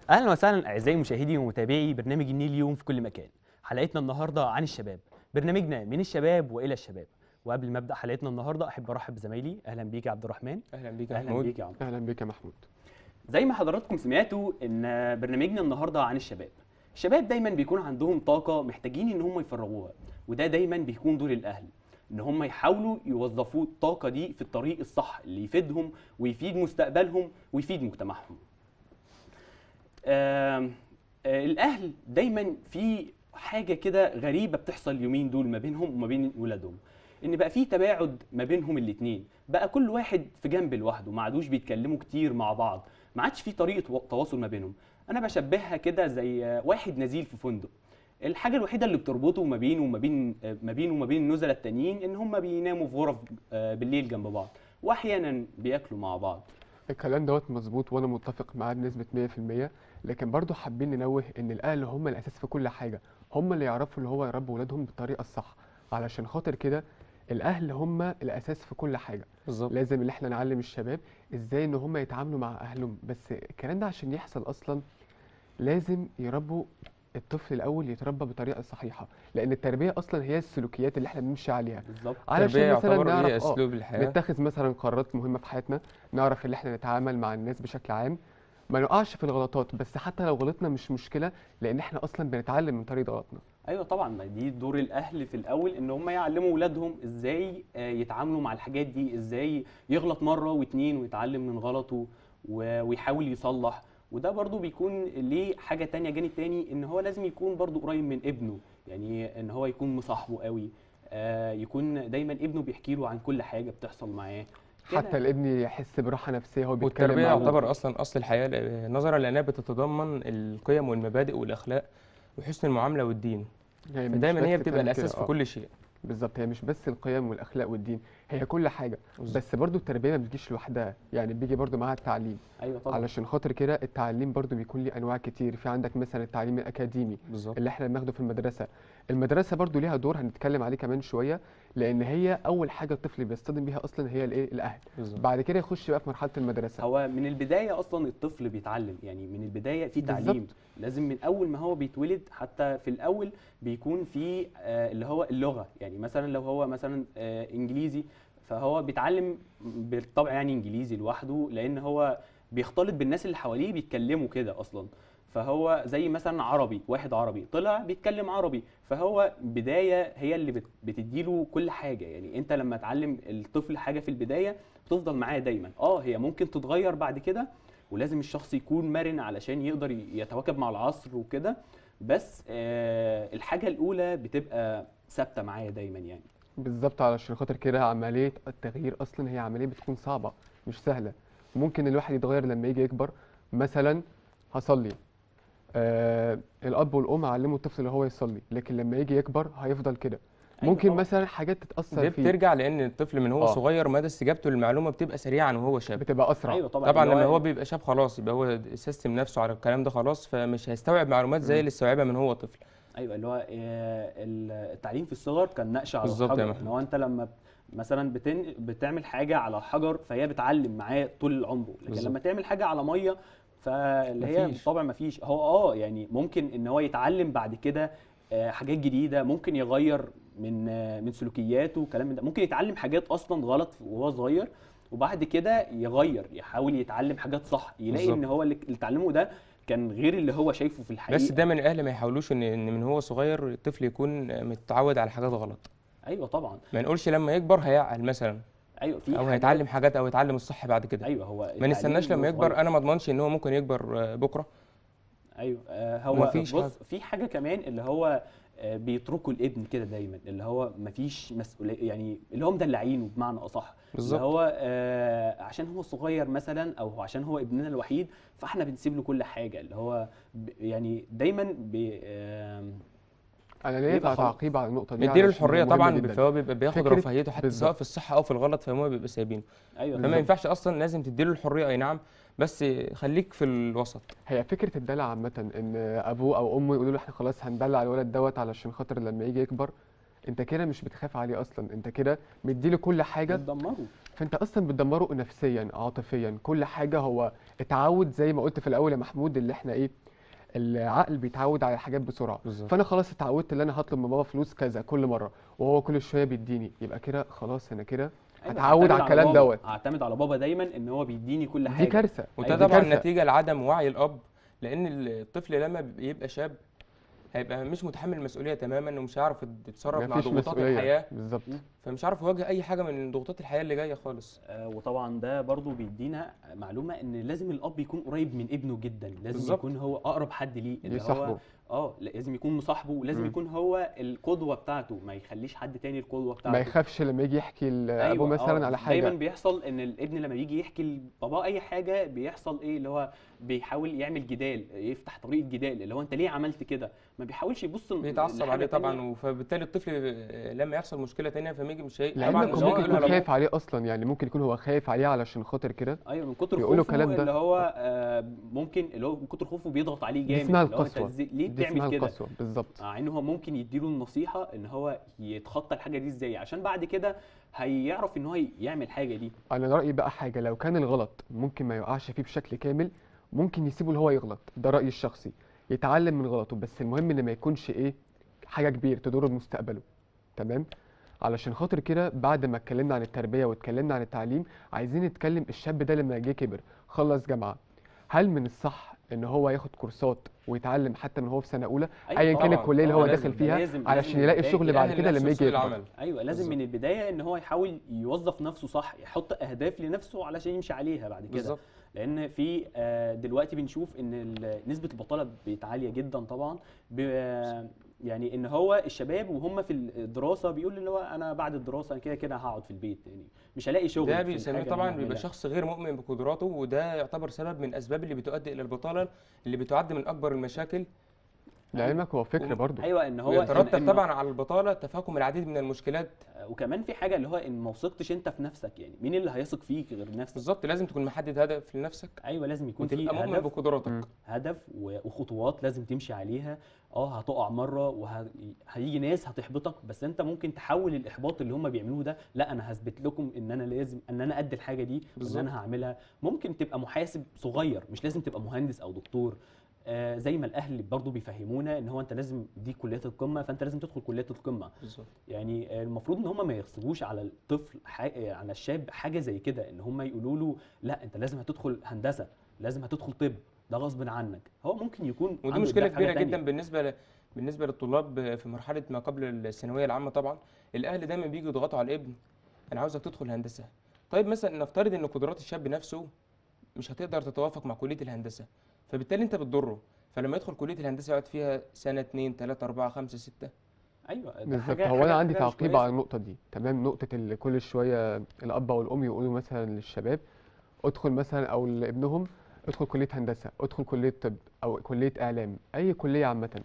اهلا وسهلا اعزائي مشاهدي ومتابعي برنامج النيل اليوم في كل مكان. حلقتنا النهارده عن الشباب، برنامجنا من الشباب والى الشباب. وقبل ما ابدا حلقتنا النهارده احب ارحب بزمايلي. اهلا بيك يا عبد الرحمن. اهلا بيك يا اهلا محمود. بيك يا عمرو. اهلا بك يا محمود. زي ما حضراتكم سمعتوا ان برنامجنا النهارده عن الشباب. الشباب دايما بيكون عندهم طاقه محتاجين ان هم يفرغوها، وده دايما بيكون دور الاهل ان هم يحاولوا يوظفوا الطاقه دي في الطريق الصح اللي يفيدهم ويفيد مستقبلهم ويفيد مجتمعهم. الاهل دايما في حاجه كده غريبه بتحصل اليومين دول ما بينهم وما بين ولادهم، ان بقى في تباعد ما بينهم الاثنين، بقى كل واحد في جنب لوحده، ما عادوش بيتكلموا كتير مع بعض، ما عادش في طريقه تواصل ما بينهم. انا بشبهها كده زي واحد نزيل في فندق، الحاجه الوحيده اللي بتربطه ما بينه وما بين النزلاء التانيين ان هم بيناموا في غرف بالليل جنب بعض، واحيانا بياكلوا مع بعض. الكلام دوت مظبوط وانا متفق معاه بنسبه 100%. لكن برضو حابين ننوه ان الاهل هم الاساس في كل حاجه، هم اللي يعرفوا اللي هو يربوا ولادهم بالطريقه الصح. علشان خاطر كده الاهل هم الاساس في كل حاجه. بالظبط. لازم ان احنا نعلم الشباب ازاي ان هم يتعاملوا مع اهلهم، بس الكلام ده عشان يحصل اصلا لازم يربوا الطفل الاول يتربى بطريقه صحيحه، لان التربيه اصلا هي السلوكيات اللي احنا بنمشي عليها. بالظبط. التربية علشان مثلا يعتبر نعرف هي اسلوب الحياة. نتخذ مثلا قرارات مهمه في حياتنا، نعرف ان احنا نتعامل مع الناس بشكل عام، ما نقعش في الغلطات. بس حتى لو غلطنا مش مشكله، لان احنا اصلا بنتعلم من طريقه غلطنا. ايوه طبعا، ما دي دور الاهل في الاول ان هم يعلموا اولادهم ازاي يتعاملوا مع الحاجات دي، ازاي يغلط مره واتنين ويتعلم من غلطه ويحاول يصلح. وده برضو بيكون ليه حاجه تانية، جانب تاني ان هو لازم يكون برضو قريب من ابنه، يعني ان هو يكون مصاحبه قوي، يكون دايما ابنه بيحكي له عن كل حاجه بتحصل معاه حتى كده. الابن يحس براحه نفسيه وهو بيتكلم والتربية مع ابوه. يعتبر أصلا أصل الحياة، نظرا لأنها بتتضمن القيم والمبادئ والأخلاق وحسن المعاملة والدين، هي مش فدايما بس هي بتبقى بتعمل كده. الأساس في كل شيء. بالظبط، هي مش بس القيم والاخلاق والدين، هي كل حاجه. بالظبط. بس برضو التربيه ما بتجيش لوحدها، يعني بيجي برضو معاها التعليم. ايوه طبعا. علشان خاطر كده التعليم برضو بيكون ليه انواع كتير. في عندك مثلا التعليم الاكاديمي بالظبط. اللي احنا بناخده في المدرسه. المدرسه برضو ليها دور هنتكلم عليه كمان شويه، لان هي اول حاجه الطفل بيصطدم بيها اصلا هي الايه، الاهل. بالظبط. بعد كده يخش بقى في مرحله المدرسه. هو من البداية أصلا الطفل بيتعلم، يعني من البداية في تعليم. بالظبط. لازم من أول ما هو بيتولد، حتى في الأول بيكون في اللي هو اللغة، يعني مثلا لو هو مثلا إنجليزي، فهو بيتعلم بالطبع يعني إنجليزي لوحده، لأن هو بيختلط بالناس اللي حواليه بيتكلموا كده أصلا. فهو زي مثلا عربي، واحد عربي طلع بيتكلم عربي، فهو بداية هي اللي بتديله كل حاجة. يعني أنت لما تعلم الطفل حاجة في البداية بتفضل معاه دايما. هي ممكن تتغير بعد كده، ولازم الشخص يكون مرن علشان يقدر يتواكب مع العصر وكده، بس الحاجة الأولى بتبقى ثابتة معايا دايما يعني. بالظبط، علشان خاطر كده عمليه التغيير اصلا هي عمليه بتكون صعبه مش سهله. وممكن الواحد يتغير لما يجي يكبر. مثلا هصلي، الاب والام علموا الطفل اللي هو يصلي، لكن لما يجي يكبر هيفضل كده. أيوة ممكن طبعا. مثلا حاجات تتاثر دي فيه، بترجع لأن الطفل من هو اه صغير مدى استجابته للمعلومة بتبقى سريعا وهو شاب. بتبقى اسرع. أيوة طبعا. طبعا اللي لما هو هو بيبقى شاب خلاص يبقى هو سيستم نفسه على الكلام ده خلاص، فمش هيستوعب معلومات زي مم. اللي استوعبها من هو طفل. ايوه اللي هو التعليم في الصغر كان نقش على بالظبط يا الحجر، ان محمود. هو انت لما مثلا بتعمل حاجه على الحجر فهي بتعلم معاه طول عمره، لكن بالظبط. لما تعمل حاجه على ميه فاللي هي مفيش. بالطبع مفيش. هو يعني ممكن ان هو يتعلم بعد كده حاجات جديده، ممكن يغير من سلوكياته وكلام من ده، ممكن يتعلم حاجات اصلا غلط وهو صغير، وبعد كده يحاول يتعلم حاجات صح، يلاقي ان بالظبط. هو اللي اتعلمه ده كان غير اللي هو شايفه في بس الحقيقه. دايما الأهل ما يحاولوش إن من هو صغير الطفل يكون متعود على حاجات غلط. ايوه طبعا. ما نقولش لما يكبر هيعقل مثلا، ايوه في او حاجات. هيتعلم حاجات او يتعلم الصح بعد كده. ايوه هو ما نستناش التعليم لما وهو يكبر، صغير. انا ما اضمنش ان هو ممكن يكبر بكره. ايوه هو ومفيش حاجه. بص، في حاجه كمان اللي هو بيتركوا الابن كده دايما، اللي هو مفيش مسؤوليه، يعني اللي هو مدلعينه بمعنى اصح، اللي بالظبط. هو عشان هو صغير مثلا او عشان هو ابننا الوحيد فاحنا بنسيب له كل حاجه، اللي هو يعني دايما انا ليا بيبقى خلاص. تعقيب على النقطه دي مديله علشان هي الحريه مهمه طبعا، جدا. فهو بيبقى بياخد فكره، رفاهيته حتى سواء بالظبط. في الصح او في الغلط، فهم بيبقى سايبينه. ايوه فما طبعا. ينفعش اصلا، لازم تديله الحريه اي نعم، بس خليك في الوسط. هي فكره الدلع عامه، ان ابوه او امه يقولوا له احنا خلاص هندلع الولد دوت علشان خاطر لما يجي يكبر انت كده مش بتخاف عليه اصلا، انت كده مديله كل حاجه، بتدمره. فانت اصلا بتدمره نفسيا عاطفيا كل حاجه. هو اتعود زي ما قلت في الاول يا محمود، اللي احنا ايه، العقل بيتعود على الحاجات بسرعه. بالظبط. فانا خلاص اتعودت ان انا هطلب من بابا فلوس كذا كل مره، وهو كل شويه بيديني، يبقى كده خلاص انا كده أيوة، هتعود على الكلام دوت. هعتمد على بابا دايما ان هو بيديني كل دي حاجه. كارثه، وده أيوة، دي طبعا كارثه. نتيجه لعدم وعي الاب، لان الطفل لما بيبقى شاب هيبقى مش متحمل المسؤوليه تماما، ومش هيعرف يتصرف مع مفيش ضغوطات مسؤوليه الحياه، بالظبط. فمش عارف يواجه اي حاجه من ضغوطات الحياه اللي جايه خالص. وطبعا ده برضو بيدينا معلومه ان لازم الاب يكون قريب من ابنه جدا، لازم بالظبط. يكون هو اقرب حد ليه، اللي يصاحبه. هو لازم يكون مصاحبه، ولازم مم. يكون هو القدوه بتاعته، ما يخليش حد تاني القدوه ما بتاعته. يخافش لما يجي يحكي لابوه ايوه مثلا على دايما حاجه. بيحصل ان الابن لما بيجي يحكي لباباه اي حاجه بيحصل ايه، اللي هو بيحاول يعمل جدال، يفتح طريقه جدال، اللي هو انت ليه عملت كده، ما بيحاولش يبص بيتعصب لحاجة عليه طبعا، تانية. فبالتالي الطفل لما يحصل مشكله تانيه فما يجي مش طبعا لعلمك مش هو ممكن هيقولها يكون لابوه. خايف عليه اصلا، يعني ممكن يكون هو خايف عليه علشان خاطر كده ايوه من كتر بيقولوا خوفه الكلام ده. اللي هو ممكن اللي هو من كتر خوفه بيضغط عليه دي جامد، اسمها اللي هو انت القسوه، ليه دي اسمها بتعمل كده، القسوه بالظبط. مع ان هو ممكن يديله النصيحه ان هو يتخطى الحاجه دي ازاي، عشان بعد كده هيعرف ان هو يعمل الحاجه دي. انا رايي بقى حاجه، لو كان الغلط ممكن ما يقعش فيه بشكل كامل، ممكن يسيبه اللي هو يغلط، ده رايي الشخصي، يتعلم من غلطه، بس المهم ان ما يكونش ايه، حاجه كبيره تضر مستقبله. تمام. علشان خاطر كده بعد ما اتكلمنا عن التربيه واتكلمنا عن التعليم، عايزين نتكلم الشاب ده لما جه كبر خلص جامعه، هل من الصح ان هو ياخد كورسات ويتعلم حتى من هو في سنه اولى، ايوه ايا كان طبعا الكليه اللي طبعا هو لازم، داخل ده فيها، لازم علشان من يلاقي البدايه الشغل كده. بعد يأهل كده نفسه لما يجي لسوق يكبر. العمل. ايوه لازم بالظبط. من البدايه ان هو يحاول يوظف نفسه صح، يحط اهداف لنفسه علشان يمشي عليها بعد كده. بالظبط. لان في دلوقتي بنشوف ان نسبه البطاله بقت عاليه جدا طبعا، يعني ان هو الشباب وهم في الدراسه بيقول اللي هو انا بعد الدراسه انا كده كده هقعد في البيت، يعني مش هلاقي شغل ده في بيسميه الحاجه اللي طبعا انا بيبقى بعملها. شخص غير مؤمن بقدراته، وده يعتبر سبب من اسباب اللي بتؤدي الى البطاله، اللي بتعد من اكبر المشاكل. لعلمك هو فكره برضو. ايوه ان هو ويترتب طبعا على البطاله تفاقم العديد من المشكلات. وكمان في حاجه اللي هو ان ما وثقتش انت في نفسك، يعني مين اللي هيثق فيك غير نفسك؟ بالظبط، لازم تكون محدد هدف لنفسك، ايوه لازم يكون في وتبقى مؤمن هدف، بقدراتك. هدف وخطوات لازم تمشي عليها. هتقع مره وهيجي ناس هتحبطك، بس انت ممكن تحول الاحباط اللي هم بيعملوه ده، لا انا هثبت لكم ان انا لازم ان انا قد الحاجه دي، وان بالظبط. انا هعملها. ممكن تبقى محاسب صغير، مش لازم تبقى مهندس او دكتور. زي ما الاهل برضو بيفهمونا ان هو انت لازم دي كليات القمه، فانت لازم تدخل كليات القمه. بالظبط. يعني المفروض ان هم ما يغصبوش على الطفل على الشاب حاجه زي كده، ان هم يقولوا له لا انت لازم هتدخل هندسه، لازم هتدخل طب، ده غصب عنك. هو ممكن يكون ودي عنده مشكله إبداع في حاجة كبيره تانية. جدا بالنسبه للطلاب في مرحله ما قبل الثانويه العامه. طبعا الاهل دايما بيجوا يضغطوا على الابن، انا عاوزك تدخل هندسه. طيب مثلا نفترض ان قدرات الشاب نفسه مش هتقدر تتوافق مع كليه الهندسه، فبالتالي انت بتضره، فلما يدخل كليه الهندسه يقعد فيها سنه 2 3 4 5 6. ايوه ده بالظبط. حاجه هو انا عندي حاجه مش تعقيب على كويسه. النقطه دي. تمام. نقطه اللي كل شويه الاب او الام يقولوا مثلا للشباب ادخل مثلا، او لابنهم ادخل كليه هندسه، ادخل كليه طب، او كليه اعلام، اي كليه عامه.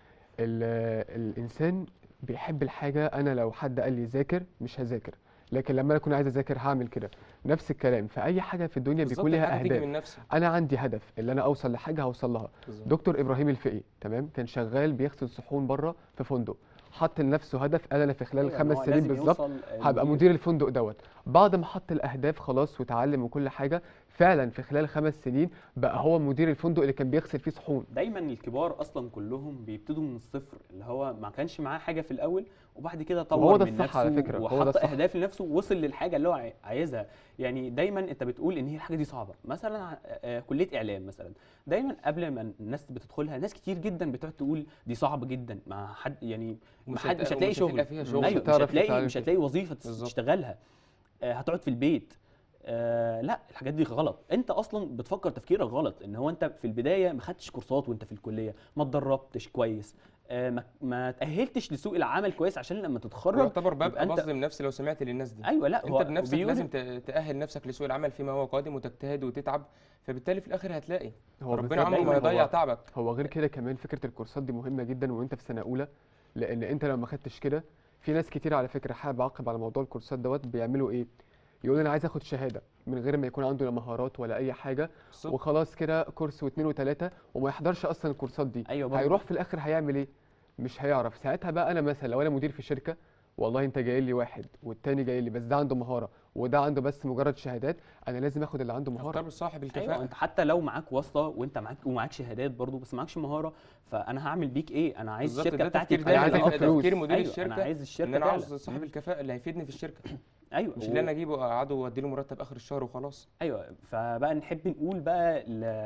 الانسان بيحب الحاجه. انا لو حد قال لي ذاكر مش هذاكر، لكن لما انا اكون عايز اذاكر هعمل كده. نفس الكلام في اي حاجه في الدنيا بالظبط، بيكون ليها الحاجه تيجي اهداف. من نفسك. انا عندي هدف اللي انا اوصل لحاجه هوصل لها. بالظبط. دكتور ابراهيم الفقي تمام كان شغال بيغسل صحون بره في فندق، حط لنفسه هدف، قال انا في خلال أيوة، إن 5 هو سنين لازم بالظبط يوصل هبقى مدير الفندق دوت. بعد ما حط الاهداف خلاص وتعلم وكل حاجه، فعلا في خلال 5 سنين بقى هو مدير الفندق اللي كان بيغسل فيه صحون. دايما الكبار اصلا كلهم بيبتدوا من الصفر، اللي هو ما كانش معاه حاجه في الاول، وبعد كده وهو طور ده من الصح على نفسه فكرة، هو ده وحط الصح. اهداف لنفسه ووصل للحاجه اللي هو عايزها. يعني دايما انت بتقول ان هي الحاجه دي صعبه، مثلا كليه اعلام مثلا، دايما قبل ما الناس بتدخلها ناس كتير جدا بتقعد تقول دي صعبه جدا، مع حد يعني مش هتلاقي ومش شغل. هتلقى فيها شغل. ايوه هتعرف مش تتعلم هتلاقي وظيفه بالظبط. تشتغلها. هتقعد في البيت. لا الحاجات دي غلط، انت اصلا بتفكر تفكيرك غلط، ان هو انت في البدايه ما خدتش كورسات وانت في الكليه، ما اتدربتش كويس، ما تاهلتش لسوق العمل كويس عشان لما تتخرج يعتبر ببقى يبقى انت. بظلم نفسي لو سمعت للناس دي. ايوه لا انت بنفسك بيقولوا- لازم تأهل نفسك لسوق العمل فيما هو قادم، وتجتهد وتتعب، فبالتالي في الاخر هتلاقي هو ربنا بالظبط عمره دايماً ما هو- يضيع تعبك. هو غير كده كمان فكره الكورسات دي مهمه جدا وانت في سنه اولى، لان انت لو ما خدتش كده، في ناس كتير على فكره حابب اعقب على موضوع الكورسات دوت، بيعملوا ايه، يقول انا عايز اخد شهاده من غير ما يكون عنده لا مهارات ولا اي حاجه، بالظبط. وخلاص كده كورس واثنين وثلاثه، وما يحضرش اصلا الكورسات دي. ايوه برضه. هيروح في الاخر هيعمل ايه؟ مش هيعرف. ساعتها بقى انا مثلا لو انا مدير في شركه، والله انت جاي لي واحد والتاني جاي لي بس ده عنده مهاره وده عنده بس مجرد شهادات، انا لازم اخد اللي عنده مهاره. اختار صاحب ايوه، الكفاءه. انت حتى لو معاك واسطه وانت معاك شهادات برضو بس معكش مهاره، فانا هعمل بيك ايه؟ انا عايز بالظبط، الشركه ده بتاعتي تفكير أنا عايز دايما، أكسب ده فلوس. تفكير مدير ايوه، الشركه، انا عايز ان الشركه انا تعلى. عاوز صاحب الكفاءه اللي هيفيدني في الشركه، ايوه مش اللي انا اجيبه اقعده واديله مرتب اخر الشهر وخلاص. ايوه، فبقى نحب نقول بقى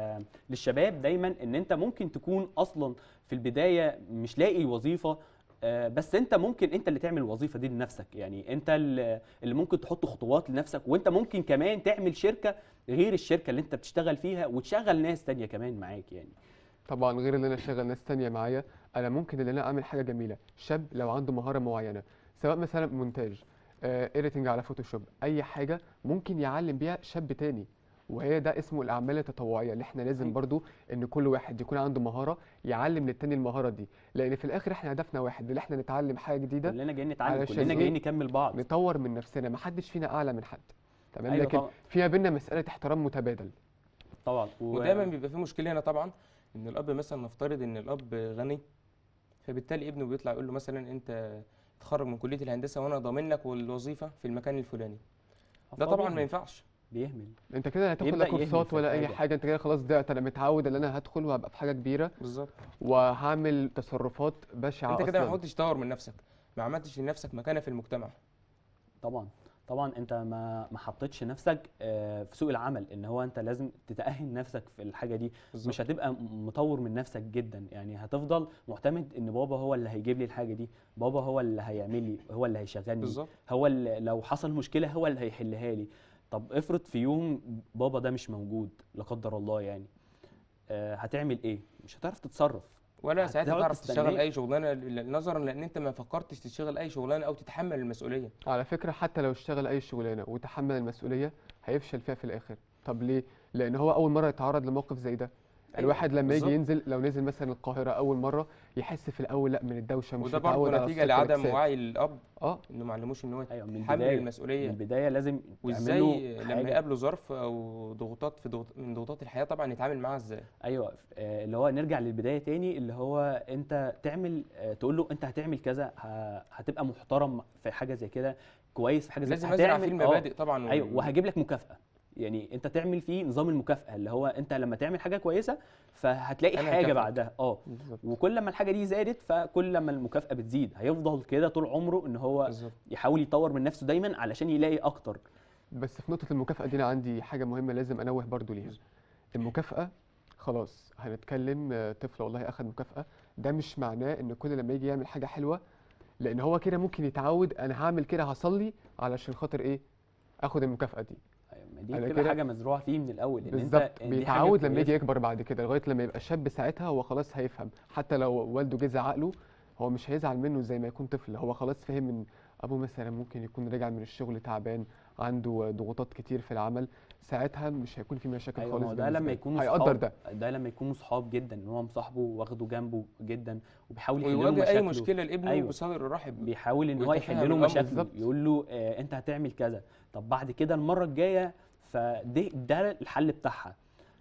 للشباب دايما ان انت ممكن تكون اصلا في البدايه مش لاقي وظيفه، بس انت ممكن انت اللي تعمل الوظيفه دي لنفسك، يعني انت اللي ممكن تحط خطوات لنفسك، وانت ممكن كمان تعمل شركه غير الشركه اللي انت بتشتغل فيها وتشغل ناس تانية كمان معاك يعني. طبعا غير ان انا اشغل ناس تانية معايا، انا ممكن ان انا اعمل حاجه جميله. شاب لو عنده مهاره معينه، سواء مثلا مونتاج، اديتنج على فوتوشوب، اي حاجه ممكن يعلم بيها شاب تاني. وهي ده اسمه الاعمال التطوعيه، اللي احنا لازم أيوة. برضو ان كل واحد يكون عنده مهاره يعلم للتاني المهاره دي، لان في الاخر احنا هدفنا واحد، اللي احنا نتعلم حاجه جديده كلنا جايين نتعلم، علشان كلنا جايين ايه؟ نكمل بعض. نطور من نفسنا، محدش فينا اعلى من حد. تمام، ايوه لكن طبعا. في ما بيننا مساله احترام متبادل. طبعا ودايما بيبقى في مشكله هنا طبعا، ان الاب مثلا نفترض ان الاب غني، فبالتالي ابنه بيطلع يقول له مثلا انت تخرج من كليه الهندسه وانا ضامن لك الوظيفه في المكان الفلاني. ده فهو طبعا ما ينفعش. بيهمل. انت كده لا هتاخد يبدأ لا يهمل كورسات في ولا اي الحاجة. حاجه، انت كده خلاص ضعت. انا متعود ان انا هدخل وهبقى في حاجه كبيره بالظبط. وهعمل تصرفات بشعه انت كده ما اصلا. حاولتش تطور من نفسك، ما عملتش لنفسك مكانه في المجتمع. طبعا طبعا انت ما حطيتش نفسك في سوق العمل، ان هو انت لازم تتأهل نفسك في الحاجه دي. بالظبط. مش هتبقى مطور من نفسك جدا، يعني هتفضل معتمد ان بابا هو اللي هيجيب لي الحاجه دي، بابا هو اللي هيعمل لي، هو اللي هيشغلني، بالظبط. هو اللي لو حصل مشكله هو اللي هيحلها لي. طب افرض في يوم بابا ده مش موجود لا قدر الله يعني، هتعمل ايه؟ مش هتعرف تتصرف. ولا ساعتها هتقعد تعرف تشتغل تستناه. اي شغلانه، نظرا لان انت ما فكرتش تشتغل اي شغلانه او تتحمل المسؤوليه. على فكره حتى لو اشتغل اي شغلانه وتحمل المسؤوليه هيفشل فيها في الاخر. طب ليه؟ لان هو اول مره يتعرض لموقف زي ده. الواحد لما يجي بالظبط. ينزل، لو نزل مثلا القاهره اول مره، يحس في الاول لا من الدوشه، مش وده برضه متعود على نتيجه صوت لعدم الكلاكسات. وعي الاب، اه انه ما علموش ان هو ايوه، من يتحمل البدايه. من المسؤوليه. البدايه لازم تعمل له وازاي لما حاجه. يقابله ظرف او ضغوطات من ضغوطات الحياه طبعا يتعامل معاها ازاي. ايوه، اللي هو نرجع للبدايه تاني، اللي هو انت تعمل، تقول له انت هتعمل كذا، هتبقى محترم في حاجه زي كده، كويس في حاجه زي لازم ازرع فيه هتعمل المبادئ طبعا ايوه، وهجيب لك مكافاه. يعني انت تعمل فيه نظام المكافاه، اللي هو انت لما تعمل حاجه كويسه فهتلاقي أنا حاجه هكافئك. بعدها. بالظبط. وكل ما الحاجه دي زادت فكل ما المكافاه بتزيد، هيفضل كده طول عمره ان هو بالظبط. يحاول يطور من نفسه دايما علشان يلاقي اكتر. بس في نقطه المكافاه دي انا عندي حاجه مهمه لازم انوه برضو ليها. المكافأة خلاص هنتكلم، طفل والله أخد مكافأة، ده مش معناه إن كل لما يجي يعمل حاجة حلوة، لأن هو كده ممكن يتعود أنا هعمل كده هصلي علشان خاطر إيه؟ آخد المكافأة دي. أيوة، ما دي أنا بتبقى كده حاجه مزروعه فيه من الاول، ان بالظبط، انت دي حاجه بيتعود لما يجي كويسه. يكبر بعد كده لغاية لما يبقى شاب، ساعتها هو خلاص هيفهم. حتى لو والده جه زعق له هو مش هيزعل منه زي ما يكون طفل، هو خلاص فهم إن أبوه مثلا ممكن يكون راجع من الشغل تعبان، عنده ضغوطات كتير في العمل، ساعتها مش هيكون في مشاكل ايوه، خالص ما هو ده بالنسبة لما له. يكونوا هيقدر صحاب، ده. ده لما يكونوا صحاب جدا، ان هو مصاحبه واخده جنبه جدا وبيحاول يحل له ويواجه اي مشاكله. مشكله لابنه أيوه. بصدر رحب. بيحاول ان هو ويتفهم يحل له الأمر. مشاكله، بالظبط. يقول له انت هتعمل كذا، طب بعد كده المره الجايه، ده الحل بتاعها.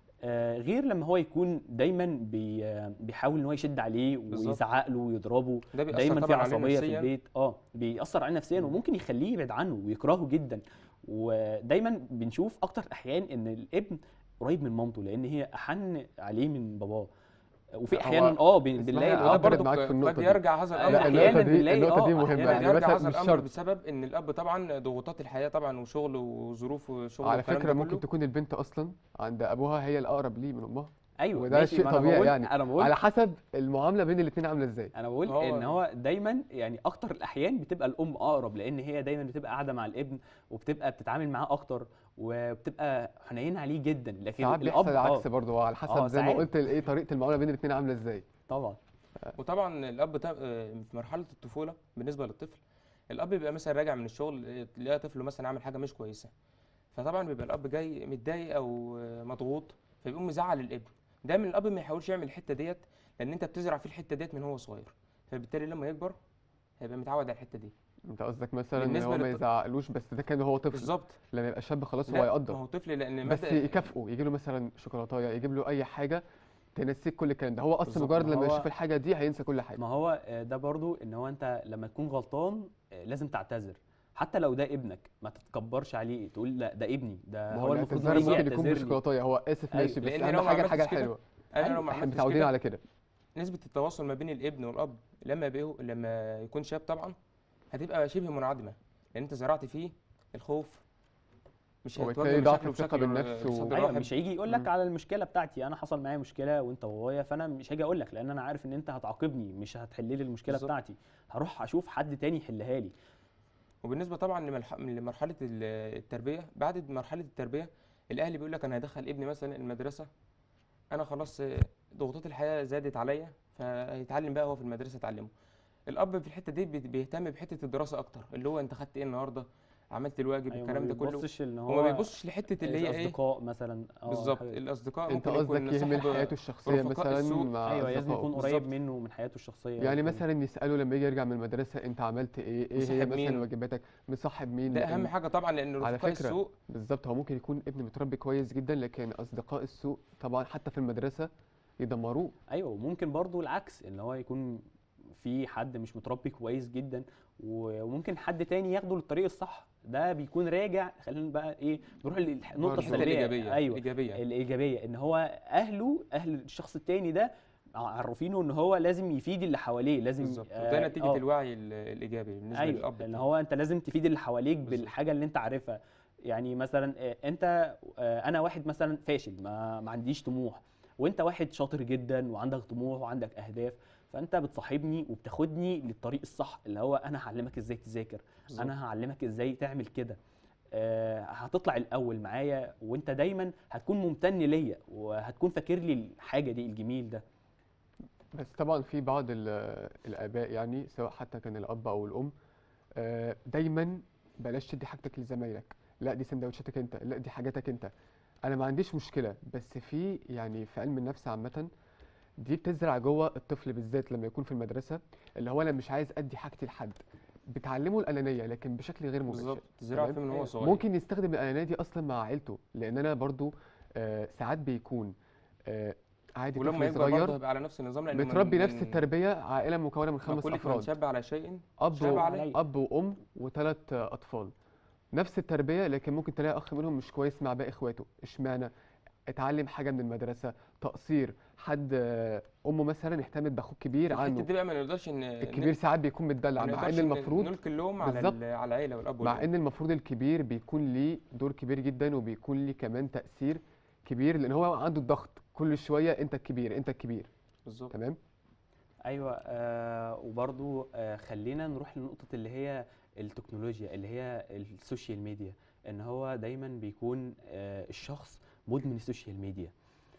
غير لما هو يكون دايما بيحاول ان هو يشد عليه بالظبط. ويزعق له ويضربه، ده بيأثر دايما في طبعا عليه عصبيه في نفسيا. البيت. بيأثر عليه نفسيا وممكن يخليه يبعد عنه ويكرهه جدا. ودايما بنشوف اكتر الاحيان ان الابن قريب من مامته لان هي احن عليه من باباه. وفي هو احيانا اسمها بنلاقي وده أضرب برضه معاك في النقطة قد دي. يرجع هذا الامر لا، أحياناً النقطة دي مهمة. أحياناً قد يعني يرجع مثلا هذا مش الامر شرط. بسبب ان الاب طبعا ضغوطات الحياه طبعا وشغل وظروف وشغل على والكلام فكرة ده ممكن كله. تكون البنت أصلا عند أبوها هي الأقرب ليه من أمها، ايوه وده ماشي، شيء ما انا طبيعي بقول يعني، انا بقول على حسب المعاملة بين الاتنين عاملة إزاي. انا بقول هو- ان هو دايما يعني اكتر الاحيان بتبقى الام اقرب، لان هي دايما بتبقى قاعده مع الابن وبتبقى بتتعامل معاه اكتر وبتبقى حنينه عليه جدا. لكن ساعات بيحصل الاب العكس برضه، على حسب زي ما ساعات قلت إيه طريقة المعاملة بين الاتنين عاملة إزاي. طبعا. وطبعا الاب في مرحله الطفوله بالنسبه للطفل، الاب بيبقى مثلا راجع من الشغل تلاقي طفله مثلا عمل حاجه مش كويسه، فطبعا بيبقى الاب جاي متضايق او مضغوط، فبيقوم مزعل الابن. دايما الاب ما يحاولش يعمل الحته ديت، لان انت بتزرع فيه الحته ديت من هو صغير، فبالتالي لما يكبر هيبقى متعود على الحته دي. أنت قصدك مثلا إن بالنسبة هو ما يزعقلوش، بس ده كان وهو طفل، بالظبط. لما يبقى شاب خلاص هو لا، ما هيقدر، هو طفل لان بس يكافئه، يجيب له مثلا شوكولاتايه، يجيب له أي حاجة تنسيك كل الكلام ده. هو اصلا بالظبط. مجرد ما لما هو- يشوف الحاجه دي هينسى كل حاجه. ما هو ده برضو ان هو انت لما تكون غلطان لازم تعتذر، حتى لو ده ابنك ما تتكبرش عليه تقول لا ده ابني، ده ما هو المفروض ان هو الاعتذار يجي ممكن يكون يعتذر لي. بشوكولاته، هو اسف أيوة، ماشي، بس لان اهم لو ما حاجه الحاجه عملتش كده، الحلوه. انا لو أيوة، ما احنا عملتش متعودين كده، على كده. نسبة التواصل ما بين الابن والاب لما يكون شاب طبعا هتبقى شبه منعدمة، لان انت زرعت فيه الخوف، مش وبالتالي هتوجه ضعف مشاكله الثقة بشكل بالنفس بشكل ايوه رحب. مش هيجي يقول لك على المشكله بتاعتي، انا حصل معايا مشكله وانت وهويا، فانا مش هاجي اقول لك لان انا عارف ان انت هتعاقبني مش هتحل لي المشكله بالظبط. بتاعتي، هروح اشوف حد تاني يحلها لي. وبالنسبة طبعا لمرحلة التربية، بعد مرحلة التربية الأهل بيقول لك أنا هدخل ابني مثلا المدرسة، أنا خلاص ضغوطات الحياة زادت عليا، فيتعلم بقى هو في المدرسة يتعلمه. الأب في الحتة دي بيهتم بحتة الدراسة أكتر، اللي هو أنت خدت إيه النهاردة، عملت الواجب، ايوه ما الكلام ده كله. بيبصش ان وما هو بيبصش لحتة اللي هي إيه، اصدقاء مثلا بالظبط. الحاجات دي. الأصدقاء انت ممكن قصدك يكون يهمل حياته صاحب الشخصيه رفقاء مثلا السوء. مع ايوه لازم اصدقائه؟ يكون قريب بالظبط. منه من حياته الشخصيه يعني وكده. مثلا يساله لما يجي يرجع من المدرسه انت عملت ايه، ايه هي مصاحب مثلا مين، واجباتك، مصاحب مين، ده أهم لان حاجة طبعا، لأن على رفقاء فكره السوء بالظبط هو ممكن يكون ابن متربي كويس جدا، لكن اصدقاء السوء طبعا حتى في المدرسه يدمروه. ايوه وممكن برضو العكس ان هو يكون في حد مش متربي كويس جدا وممكن حد تاني ياخده للطريق الصح، ده بيكون راجع. خلينا بقى ايه نروح للنقطه برضو. الحتة السلبيه. الإيجابية ايوه الإيجابية. الايجابيه ان هو اهل الشخص التاني ده عرفينه ان هو لازم يفيد اللي حواليه، لازم بالظبط. وده نتيجة الوعي الإيجابي بالنسبة ايوه للأب ان بتاعه. هو انت لازم تفيد اللي حواليك بالظبط. بالحاجه اللي انت عارفها. يعني مثلا انت انا واحد مثلا فاشل ما عنديش طموح، وانت واحد شاطر جدا وعندك طموح وعندك اهداف، فانت بتصاحبني وبتاخدني للطريق الصح اللي هو انا هعلمك ازاي تذاكر، بالظبط. انا هعلمك ازاي تعمل كده. هتطلع الاول معايا وانت دايما هتكون ممتن ليا وهتكون فاكر لي الحاجه دي الجميل ده. بس طبعا في بعض الآباء يعني سواء حتى كان الأب أو الأم دايما بلاش تدي حاجتك لزمايلك، لا دي سندوتشاتك أنت، لا دي حاجاتك أنت. أنا ما عنديش مشكلة، بس في يعني في علم النفس عامة دي بتزرع جوه الطفل بالذات لما يكون في المدرسة، اللي هو أنا مش عايز أدي حاجتي لحد، بتعلمه الأنانية لكن بشكل غير مباشر. بالظبط. تزرع تمام؟ فيه من هو أيوة. صغير. ممكن يستخدم الأنانية دي أصلا مع عيلته، لأن أنا برضو ساعات بيكون عادي ولما طفل يكبر برضه صغير هيبقى على نفس النظام، لأنه متربي نفس التربية، عائلة مكونة من 5 مقولة من أفراد، شاب على شيء أب شاب عليه. أب وأم وثلاث أطفال، نفس التربية، لكن ممكن تلاقي أخ منهم مش كويس مع باقي إخواته. إشمعنى؟ اتعلم حاجة من المدرسة، تقصير حد، أمه مثلا اهتمت بأخوه الكبير في الحتة عنه، دي بقى ما نقدرش الكبير ساعات بيكون متدلع، ما مع نقدرش إن المفروض نلقي اللوم على بالظبط، على العيلة والأب مع والأم. إن المفروض الكبير بيكون ليه دور كبير جدا وبيكون ليه كمان تأثير كبير، لأن هو عنده الضغط كل شوية، أنت الكبير أنت الكبير. بالظبط. تمام. ايوه وبرضو خلينا نروح لنقطه اللي هي التكنولوجيا اللي هي السوشيال ميديا، ان هو دايما بيكون الشخص مدمن السوشيال ميديا.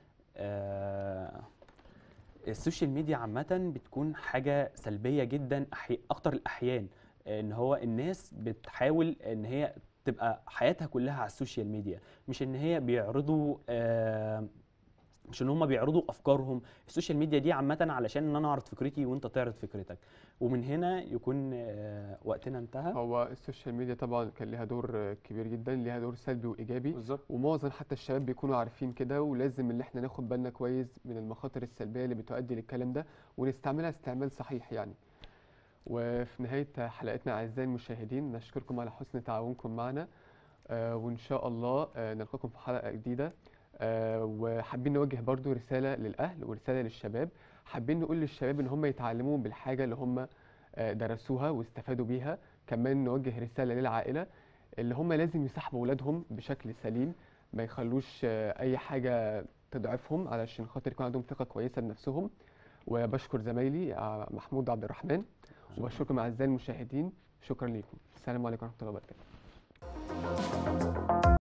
السوشيال ميديا عامه بتكون حاجه سلبيه جدا اكتر الاحيان، ان هو الناس بتحاول ان هي تبقى حياتها كلها على السوشيال ميديا، مش ان هي بيعرضوا مش ان هم بيعرضوا افكارهم. السوشيال ميديا دي عامه علشان ان انا اعرض فكرتي وانت تعرض فكرتك، ومن هنا يكون وقتنا انتهى. هو السوشيال ميديا طبعا كان ليها دور كبير جدا، ليها دور سلبي وإيجابي، بالظبط. ومعظم حتى الشباب بيكونوا عارفين كده، ولازم اللي احنا ناخد بالنا كويس من المخاطر السلبية اللي بتؤدي للكلام ده ونستعملها استعمال صحيح يعني. وفي نهاية حلقتنا أعزائي المشاهدين نشكركم على حسن تعاونكم معنا، وإن شاء الله نلقاكم في حلقة جديدة. وحابين نوجه برضو رسالة للأهل ورسالة للشباب، حابين نقول للشباب إن هم يتعلموا بالحاجة اللي هم درسوها واستفادوا بيها. كمان نوجه رسالة للعائلة اللي هم لازم يصاحبوا أولادهم بشكل سليم، ما يخلوش أي حاجة تضعفهم علشان خاطر يكون عندهم ثقة كويسة بنفسهم. وبشكر زمايلي محمود عبد الرحمن، وبشكركم أعزائي المشاهدين، شكرا لكم، السلام عليكم ورحمة الله وبركاته.